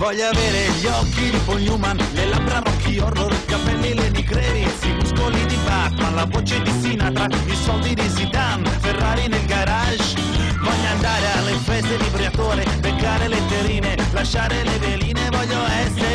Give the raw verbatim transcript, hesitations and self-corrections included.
Voglio avere gli occhi di Paul Newman, le labbra Rocky Horror, i capelli Lenny Kravitz, i muscoli di Batman, la voce di Sinatra, i soldi di Zidane, Ferrari nel garage. Voglio andare alle feste di Briatore, beccare le terrine, lasciare le veline, voglio essere